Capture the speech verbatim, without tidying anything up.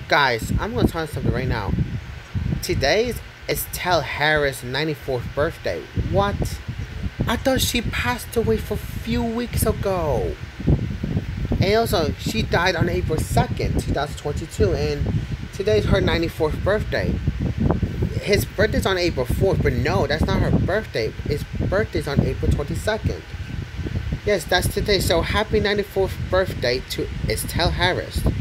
Guys, I'm gonna tell you something right now. Today's Estelle Harris' ninety-fourth birthday. What? I thought she passed away for a few weeks ago. And also, she died on April second, twenty twenty-two, and today's her ninety-fourth birthday. His birthday's on April fourth, but no, that's not her birthday. His birthday's on April twenty-second. Yes, that's today. So happy ninety-fourth birthday to Estelle Harris.